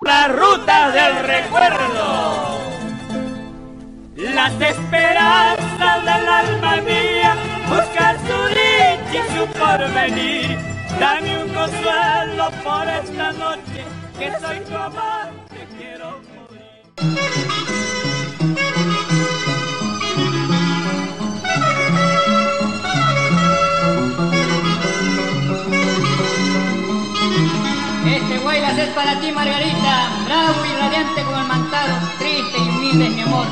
Las rutas del recuerdo, las esperanzas del alma mía buscan su dicha y su porvenir. Dame un consuelo por esta noche, que soy tu amante, quiero morir. Este guaylas es para ti, Margarita, bravo y radiante como el mantaro, triste y humilde mi amor.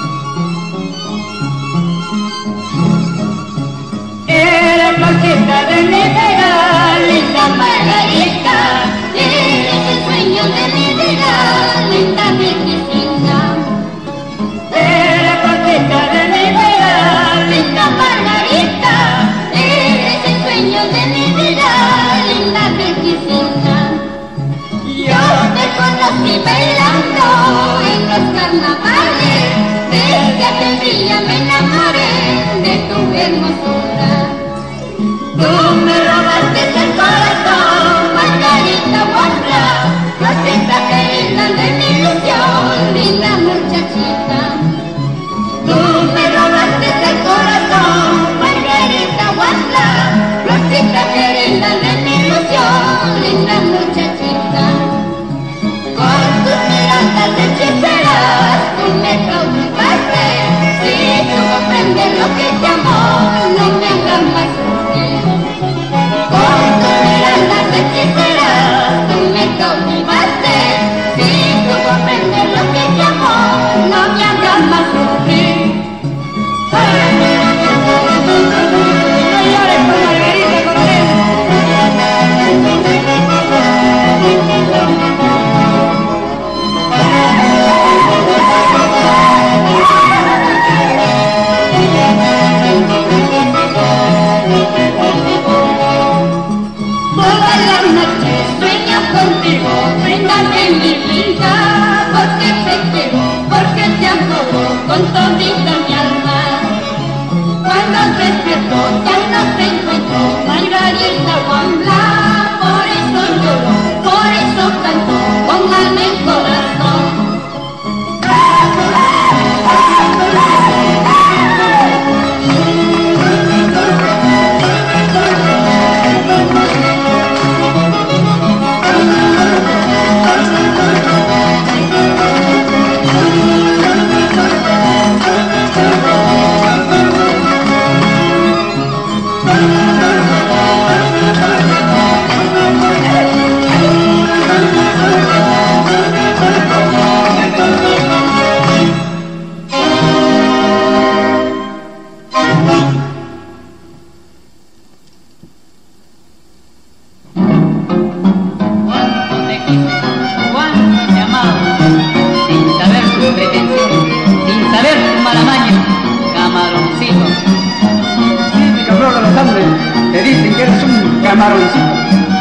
Eres florcita de mi vida, linda Margarita, eres el sueño de mi vida, linda Virgencita. Eres florcita de mi vida, linda Margarita, eres el sueño de mi vida, linda Virgencita. Yo te conocí bailando en los carnavales, desde aquel día me enamoré de tu hermosura. Tú me robaste el corazón, Margarita Guarra, rosita querida de mi ilusión, linda muchachita. Tú me robaste el corazón, Margarita Guarra, rosita querida de mi ilusión, linda muchachita. Con tus miradas hechiceras tú me cautivaste, si tú comprendes lo que te amo, no me hagas más sufrir. Con tus miradas hechiceras tú me cautivaste, si tú comprendes lo que te amo, no me hagas más sufrir. No llores por Margarita Coronel. Todas las noches sueño contigo, bríndame mi vida, porque te quiero, porque te amo con todita mi alma. Cuando despierto ya no te encuentro, Margarita Guambla, por eso lloro, por eso canto, con alma y corazón. Te dicen que eres un camaroncito.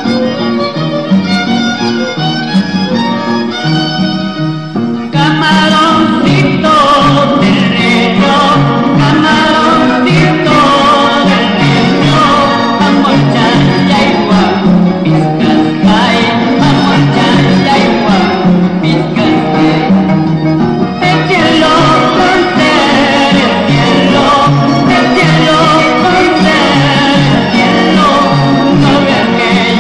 Camaroncito del río, camaroncito del río, vamos chayagua, Vizcay, vamos chayagua, Vizcay. El cielo con ser, el cielo con ser, el cielo, no veas que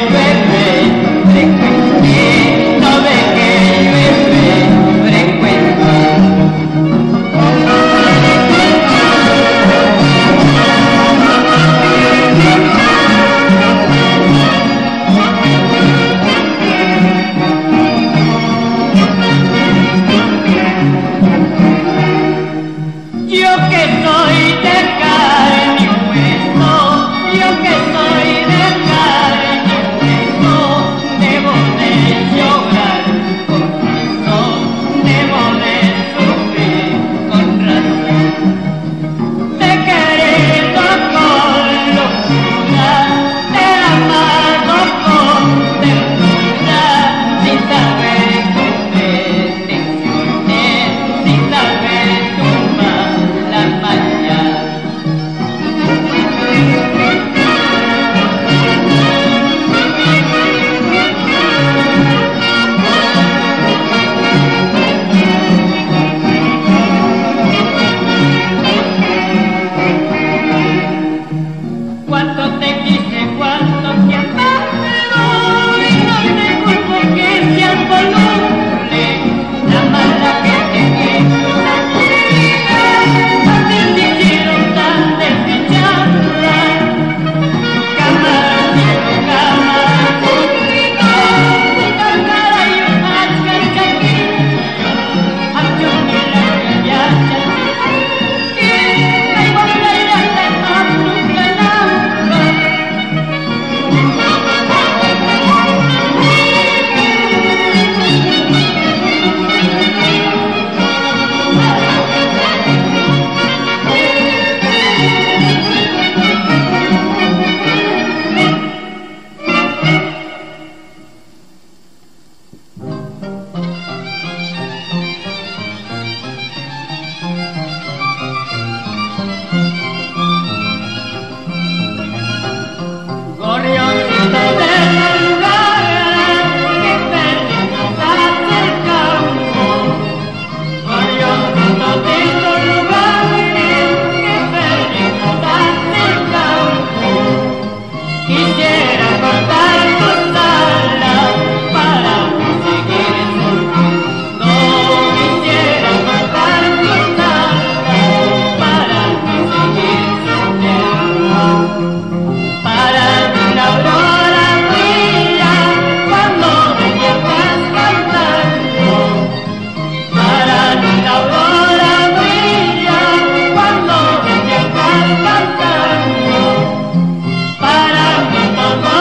quisiera cortar tus alas para seguir sonriendo. Quisiera cortar tus alas para seguir sonriendo. Para que la aurora brilla cuando despiertas cantando. Para que la aurora brilla cuando despiertas cantando. Para que todo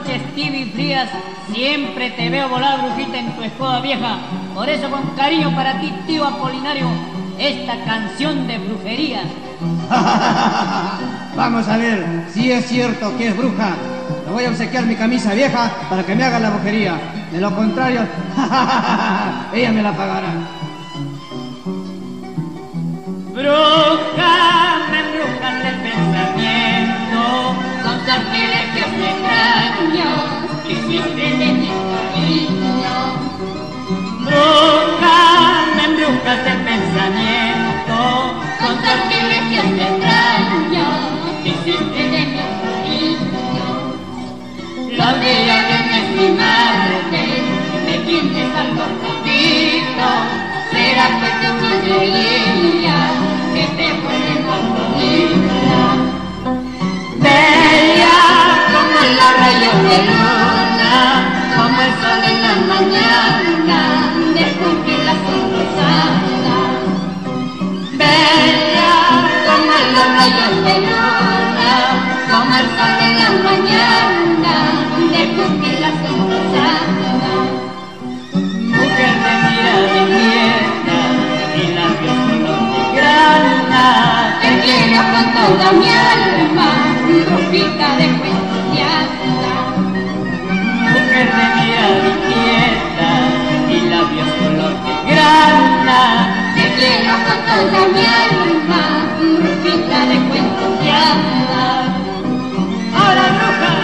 noches tibias y frías, siempre te veo volar, brujita, en tu escoba vieja. Por eso, con cariño para ti, tío Apolinario, esta canción de brujería. Vamos a ver si es cierto que es bruja. Le voy a obsequiar mi camisa vieja para que me haga la brujería. De lo contrario, ella me la pagará. Bruja, me embrujan el pensamiento con sortilegios extraños, hiciste de mi cariño. Bruja, me embrujas el pensamiento Con sortilegios extraños, hiciste de mi cariño. Los días de estimarte, me tienes algo poquito. Será que tu alegría que te vuelve más bonita. bella Como los rayos de luna, como el sol en la mañana, descubrí la sonrosada. bella Como los rayos de luna, como el sol en la mañana, descubrí la sonrosada. mujer de mirada inquieta y labios color de grana. Te quiero con toda mi alma, brujita de cuentos de hadas. Mujer de mirada inquieta y labios color de grana. Te quiero con toda mi alma, brujita de cuentos de hadas. Ahora bruja,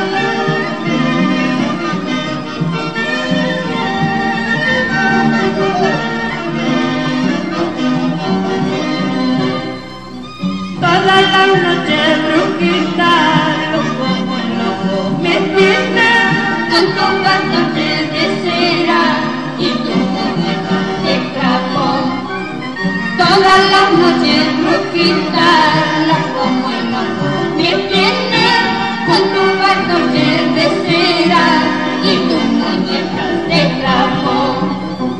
toda la noche brujita, loco muy loco me tiene. Con todas noches de cera y tu muñeca de carbón. Todas las noches brujita, la como el loco me tiene. Con todas noches de cera y tu muñeca de carbón.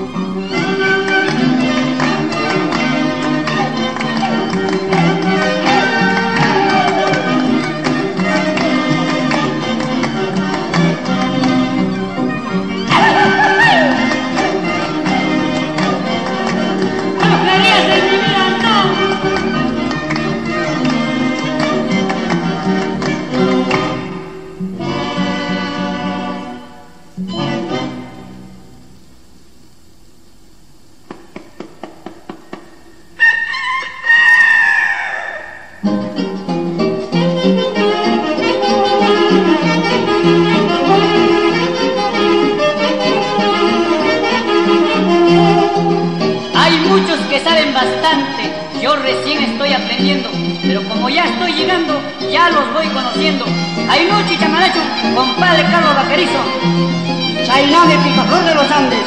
Brujerías de mi vida, no. Hay muchos que saben bastante, yo recién estoy aprendiendo, pero como ya estoy llegando, ya los voy conociendo. Hay noche chamaracho, compadre Carlos Vaquerizo. Chainame, picaflor de los Andes.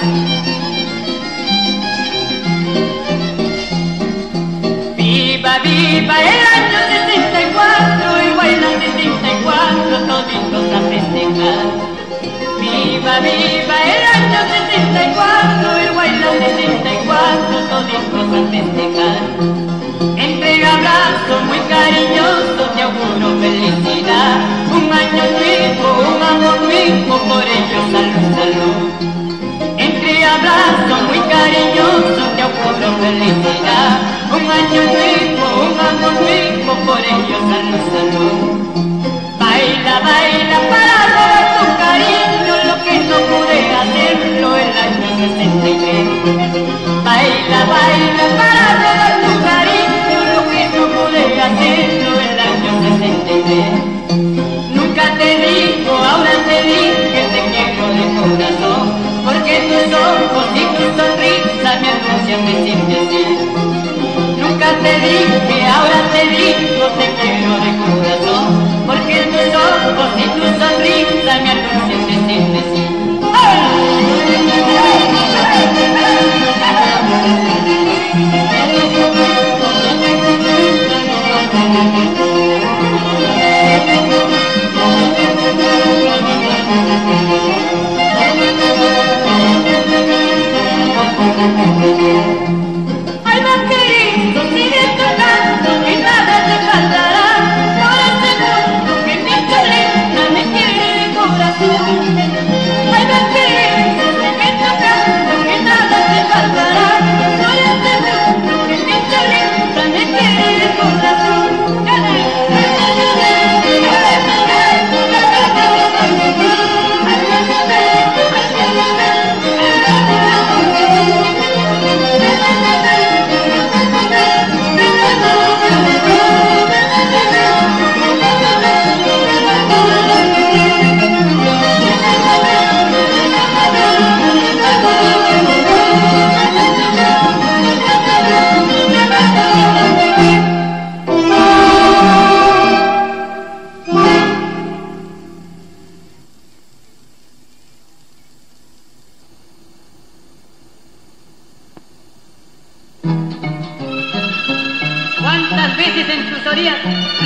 Viva, viva el año 64 y bailan 64 toditos a festejar. Viva, viva el año 64 y bailan 64 toditos a festejar. Entre abrazos muy cariñosos te auguro felicidad. Un año nuevo, un amor nuevo, por ello salud, salud. Entre abrazos muy cariñosos te auguro felicidad. Un año nuevo, un amor nuevo, por ello salud, salud. Baila, baila para robar tu cariño, lo que no pude hacerlo el año 63. Baila, baila para robar tu cariño, lo que no pude hacerlo el año 63. Nunca te digo, ahora te dije que te quiero de corazón, porque tus ojos y tu sonrisa me anuncian decirte así. Nunca te dije, ahora te digo, te quiero de corazón, porque tus ojos y tu sonrisa me anuncian decirte sí. Ay, vaquerito, sigue tocando y nada te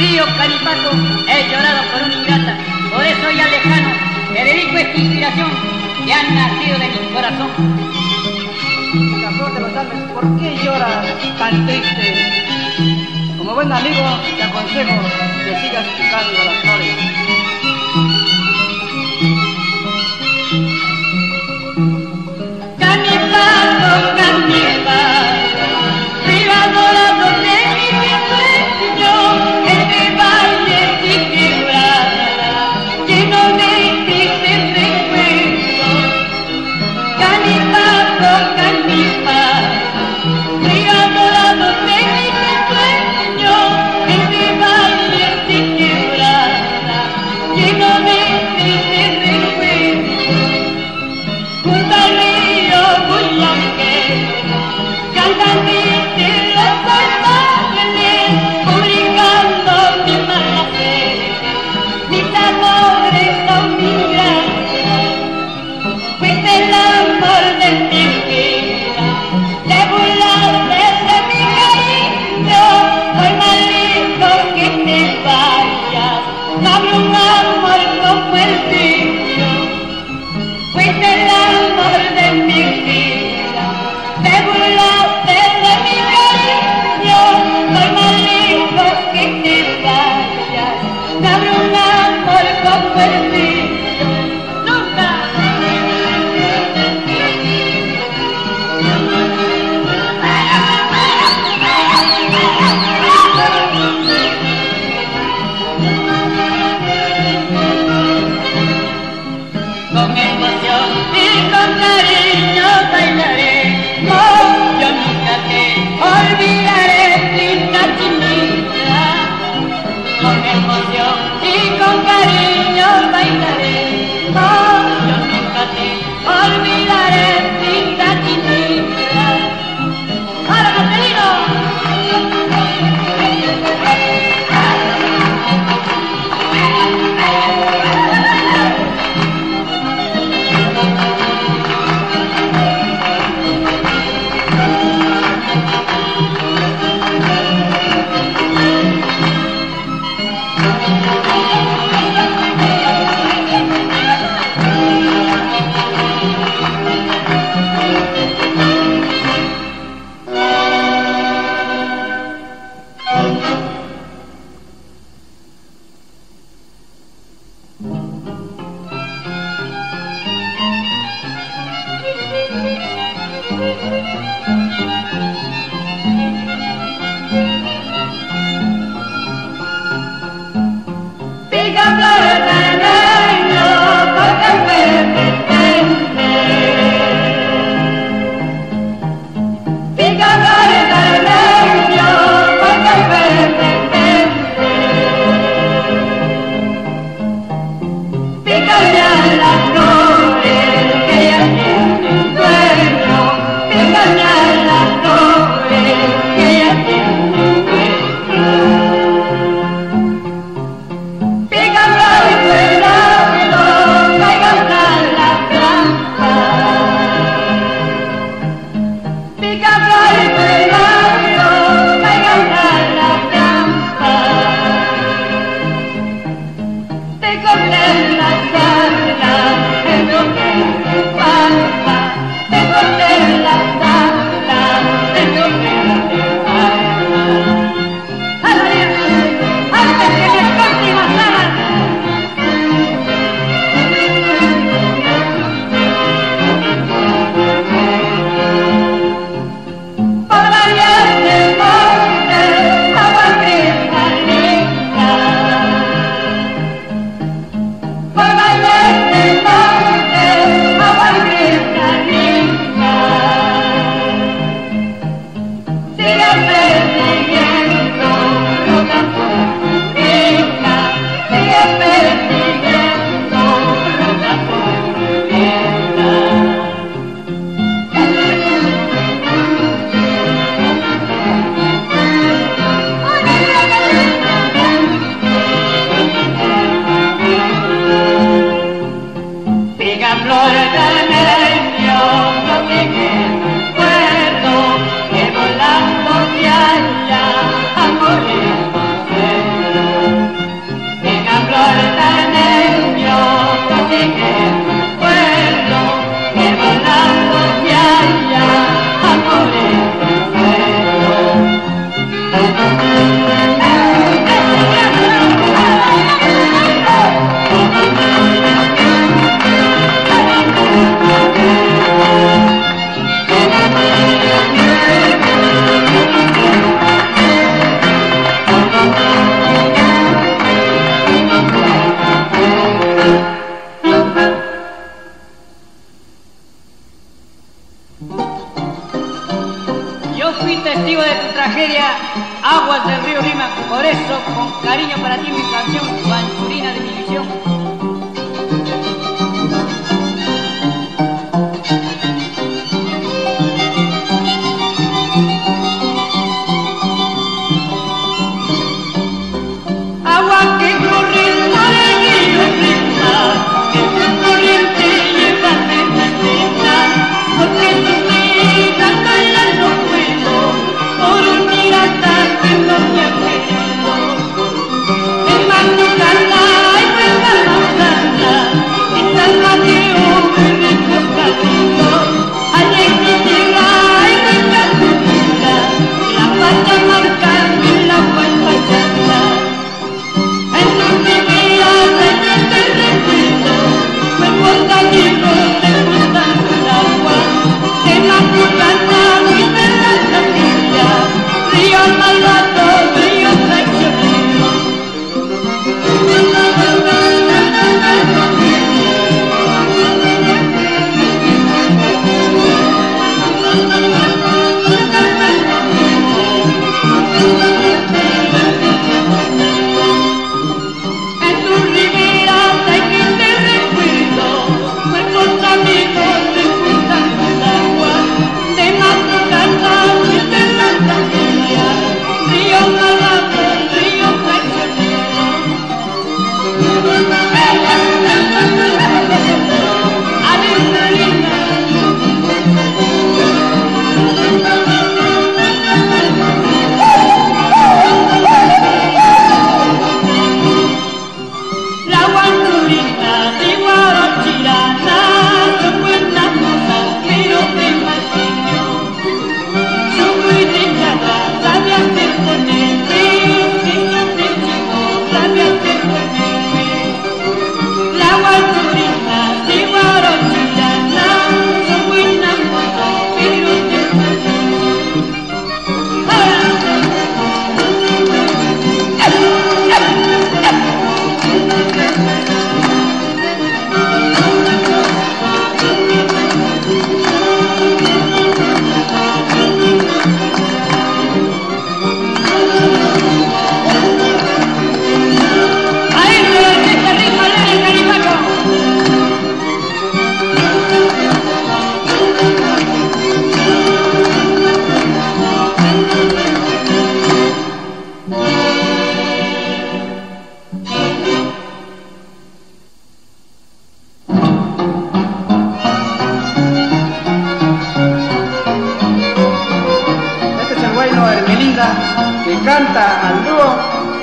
río Canipato, he llorado por una ingrata, por eso ya lejano, te dedico esta inspiración que ha nacido de mi corazón. La flor de los Alpes, ¿por qué lloras tan triste? Como buen amigo, te aconsejo que sigas picando las flores. Canipato, Canipato, río adorado de mi sueño, entre valles y quebradas, lleno de tristes recuerdos. Canipato, Canipato, río adorado de mi sueño, entre valles y quebradas, lleno de tristes recuerdos. Junto al río Guayaquil, cantan tristes los ángeles, publicando mi mala fe, mis amores son ingratas. Fuiste el amor de mi vida, te burlaste de mi cariño, hoy maldito que te vayas, no habrá un amor como el tuyo. Fuiste el amor de mi vida, te burlaste de mi cariño, soy maldito que te vayas, no habrá un amor como el tuyo, nunca. Con emoción y con cariño bailaré, no, yo nunca te olvidaré, linda chinita. Con emoción y con cariño bailaré, no, yo nunca te olvidaré, linda chinita. ¡Hola, Marcelino! Pica flores del reino, porque el pertenece. Pica flores del reino, porque el pertenece. Pícale a las flores que ya tienen dueño, pícale a las flores que ya tienen dueño. Pica flores Yo fui testigo de tu tragedia, aguas del río Lima. Por eso, con cariño para ti, mi canción, Guanchurina de mi visión. Que canta al dúo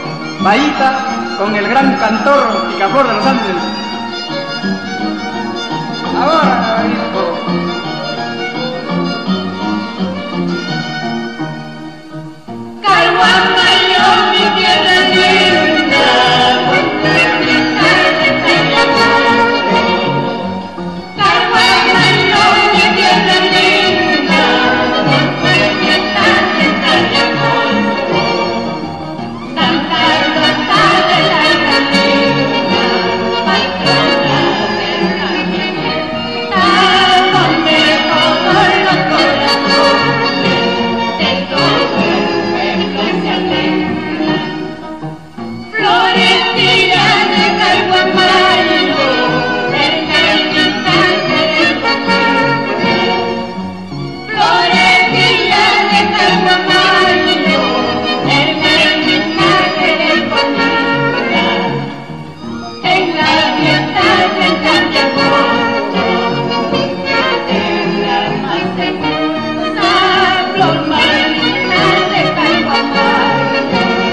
Bahita con el gran cantor Picaflor de los Andes. Ahora, hijo. Caguamayo, mi tierra linda, Caguamayo, mi tierra linda,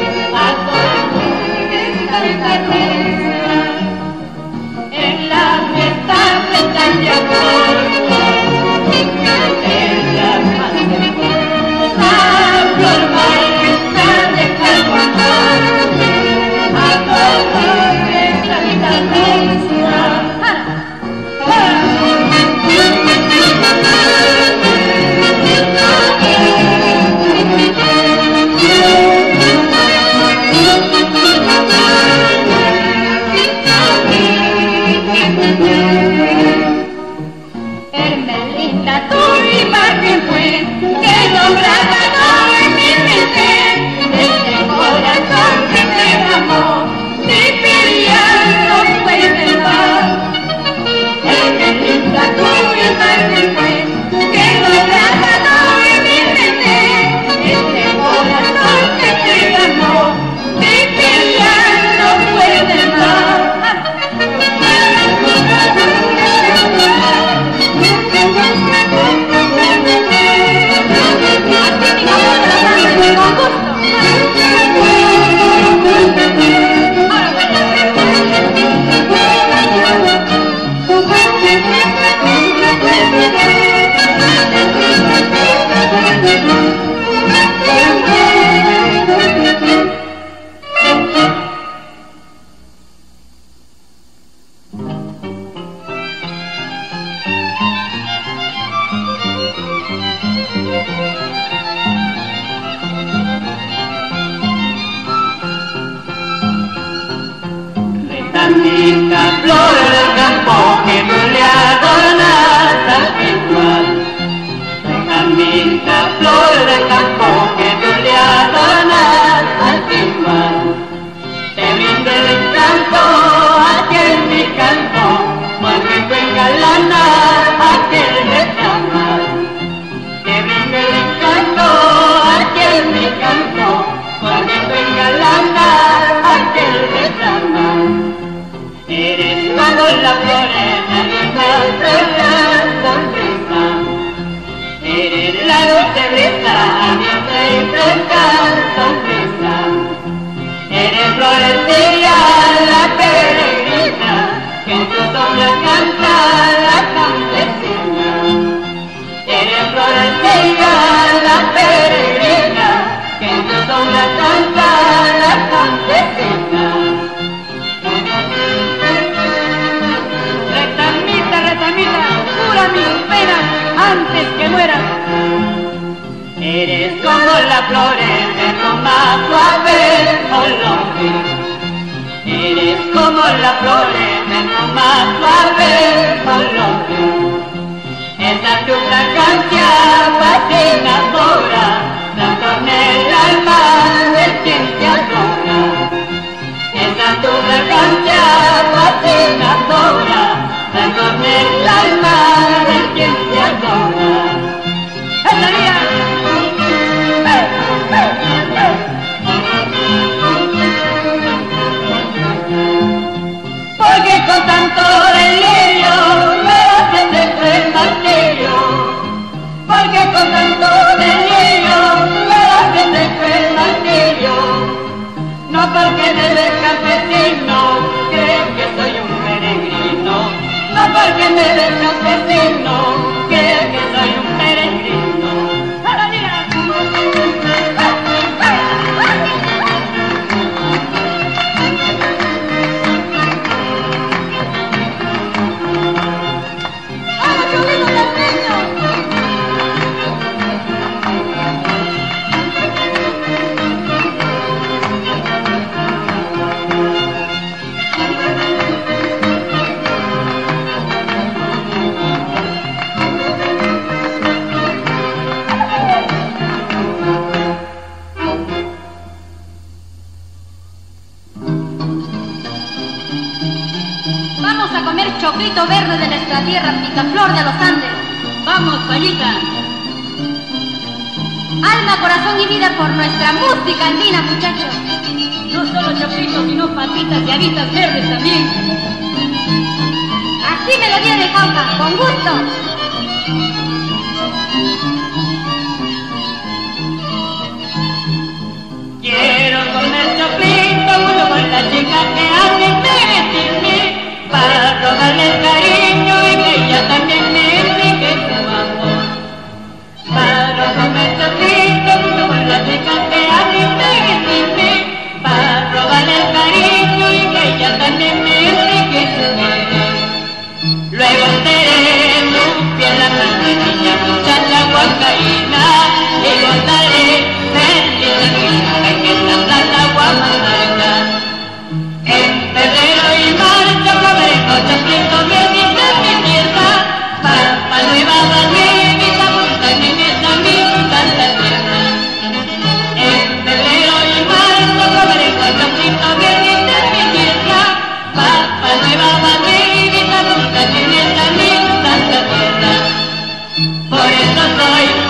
en la Recamita flores del campo que tú le adornas al igual. Recamita flores del campo que tú le adornas al igual. Te brindo el encanto aquí en mi campo, porque tú engalanas aquel retamal. Te brindo el encanto aquí en mi campo, porque tú engalanas aquel retamal. Eres como la flores de mi sonrisa. Eres la dulce brisa a mi fresca sonrisa. Eres florecilla, la peregrina, que en tu sombra canta la campesina. Eres florecilla, la peregrina, que en tu sombra canta la campesina. Retamita, cura mis penas antes que mueras. Eres como las flores de lo más suave olor. Eres como las flores de lo más suave olor. Esa tu fragancia fascinadora, trastorna el alma de quien te adora. Esa tu fragancia fascinadora, trastorna el alma de quien te adora. ¡Esta día! Porque con tanto delirio me haces de martirio. Porque con tanto delirio me haces de martirio. No porque me ves campesino, crees que soy un peregrino. No porque me ves campesino, crees que soy un peregrino. ¡Ahora mira! Vamos a comer choclito verde de nuestra tierra, picaflor de los Andes. Vamos, Payita. Alma, corazón y vida por nuestra música andina, muchachos. No solo choclitos, sino patitas y alitas verdes también. Así me lo dio de cauca, con gusto. Quiero comer choclito junto con la chica que hace vestirme, para robarle el cariño y que ella también me enrique su amor. Para comer choclito junto con la chica que hace vestirme, para robarle el cariño y que ella también me enrique su querer. Luego seré su piel la niña, muchacha huancaína, y gozaré feliz de que esta plata guamananga. En febrero y marzo comeré choclito verde de mi tierra, Pampa Nueva Madrid, mi sabor en esta misma tierra. En febrero y marzo comeré choclito verde de mi tierra, Pampa Nueva Madrid, mi sabor en esta misma tierra. Por eso soy